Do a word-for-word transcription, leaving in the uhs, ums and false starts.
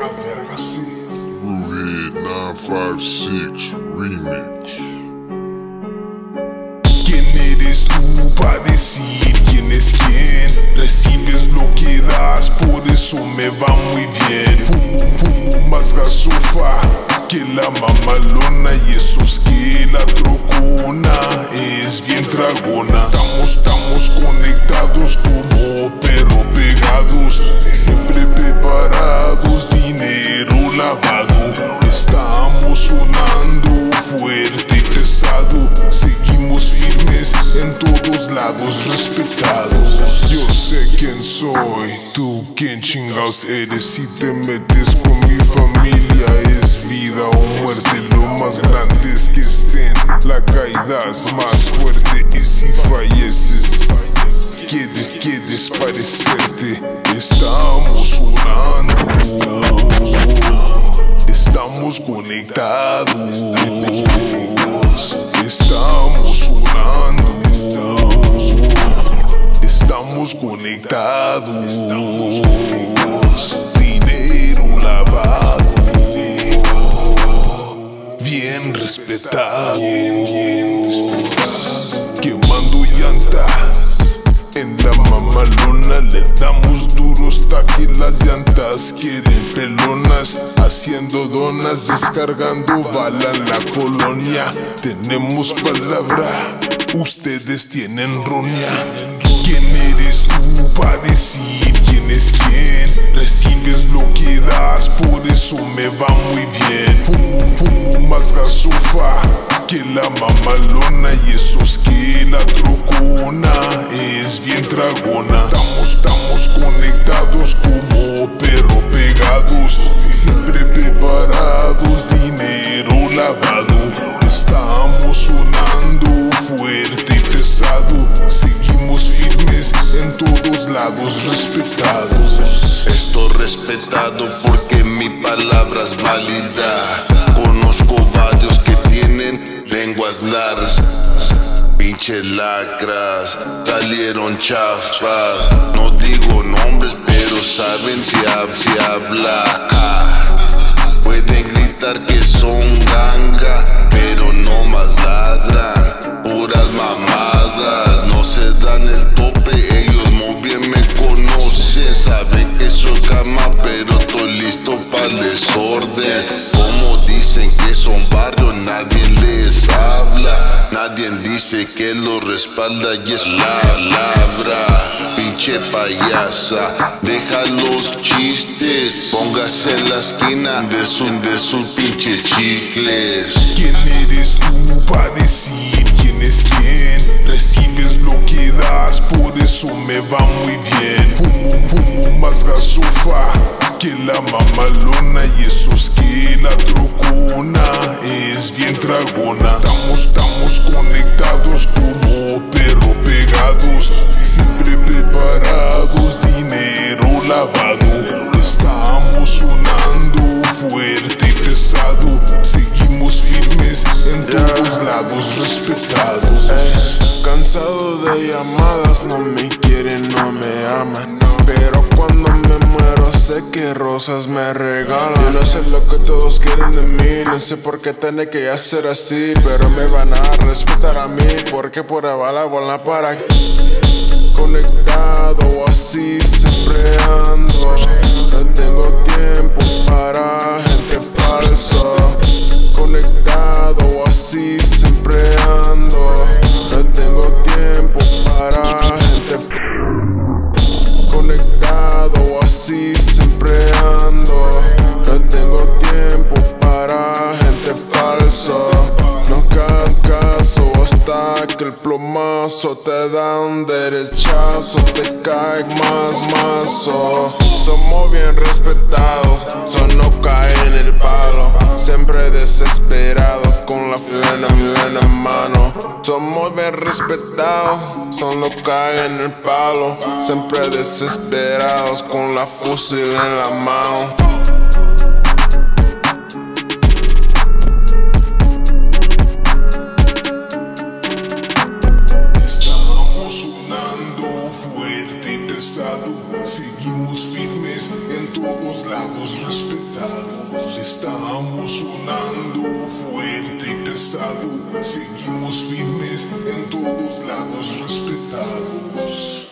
verga, verga, sí. Movie nine five six Remix. ¿Quién eres tú para decir quién es quién? Recibes lo que das, por eso me va muy bien. Fumo, fumo más gasofa que la mamalona, y eso es que la trocona es bien dragona. Estamos, estamos conectados como perro pegados, siempre preparados, dinero lavado. Estamos sonando fuerte y pesado, seguimos firmes en todos lados, respetados. Yo sé quién soy, tú quién chingados eres. Si te metes con mi familia es vida o muerte. Lo más grande es que estén, la caída es más fuerte. Y si falleces, quieres, quieres parecerte. Estamos sonando, estamos conectados, estamos sonando, estamos conectados, dinero lavado, bien respetado, quemando llanta. En la mamalona le damos duro hasta que las llantas queden pelonas, haciendo donas, descargando bala en la colonia. Tenemos palabra, ustedes tienen roña. ¿Quién eres tú para decir quién es quién? Recibes lo que das, por eso me va muy bien. Fumo, fumo más gasofa que la mamalona, y eso es que la trocona es bien dragona. Estamos, estamos conectados como perro pegados, siempre preparados, dinero lavado. Estamos sonando fuerte y pesado, seguimos firmes en todos lados, respetados. Estoy respetado porque mi palabra es válida. Conozco varios que tienen lenguas largas, pinches lacras, salieron chafas. No digo nombres, pero saben si, hab si habla. Pueden gritar que son ganga, pero no más ladran. Puras mamadas, no se dan el tope. Ellos muy bien me conocen, saben que soy cama, pero estoy listo para el desorden. Como dicen que son barrios, nadie les habla. Nadie dice que lo respalda y es la palabra. Pinche payasa, deja los chistes, póngase en la esquina de, su, de sus pinches chicles. ¿Quién eres tú para decir quién es quién? Recibes lo que das, por eso me va muy bien. Fumo, fumo más gasofa que la mamalona, y eso es que la trocona es bien dragona. Estamos, estamos conectados como perro pegados, siempre preparados, dinero lavado. Estamos sonando fuerte y pesado, seguimos firmes en todos lados, respetados. Eh, cansado de llamadas, no me quieren, no me aman, pero cuando me muero sé que rosas me regalan. Yo no sé lo que todos quieren de mí, no sé por qué tiene que hacer así, pero me van a respetar a mí porque por bala bola para aquí. Conectado así siempre ando, no tengo tiempo para gente falsa. Conectado así siempre ando, no tengo tiempo para gente falsa. Conectado así siempre ando, no tengo tiempo para gente falsa. No hagas caso hasta que el plomazo te da un derechazo, te cae más mazo. Somos bien respetados, so no cae en el palo, siempre desesperados con la plena en la mano. Somos bien respetados, so no cae en el palo, siempre desesperados con la fusil en la mano. Estamos sonando fuerte y pesado, Seguimos firmes en todos lados, respetados. Estamos sonando fuerte y pesado. Seguimos firmes en todos lados, respetados.